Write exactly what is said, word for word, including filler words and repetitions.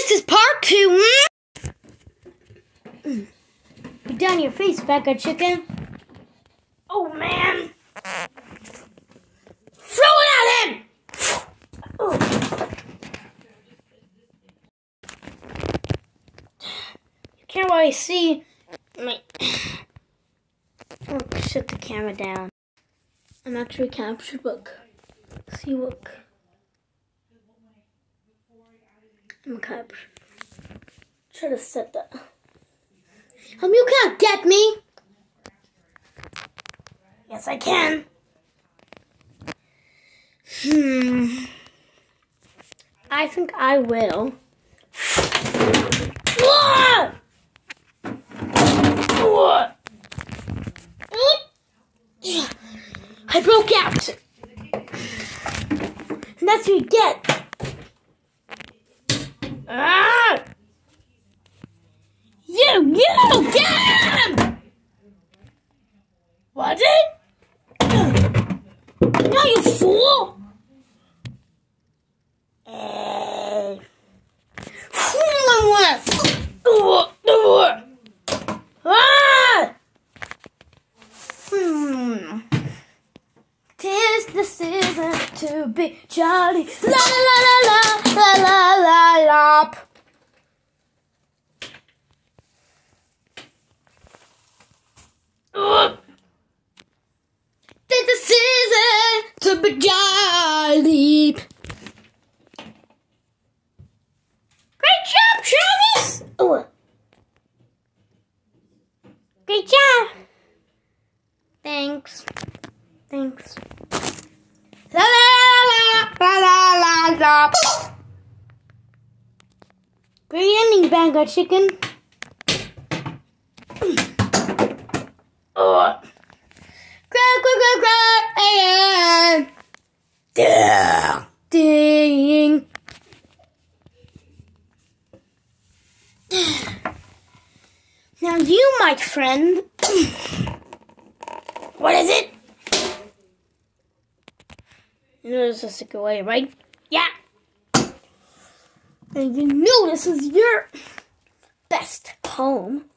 this is part two. Mm. Put down your face, Becca Chicken. Oh, man. Throw it at him! Oh. You can't really see my... Oh, shut the camera down. I'm actually captured. Look. See, look. I'm captured. Try to set that. Um, you can't get me. Yes, I can. Hmm. I think I will. What? What? I broke out. And that's what you get. Ah! You, you, get him! What it? No, you fool! Uh, ah! Hmm. Tis the season to be jolly. La la la la la la la la. Tis the season to be jolly. Great job, Travis! Ooh. Great job. Thanks. Thanks. La la la la la la la. Great ending, Becca Chicken. Oh. Crack, crack, crack, crack, and yeah. Ding. Now you, my friend. What is it? You know this is a good way, right? Yeah. And you know this is your best poem.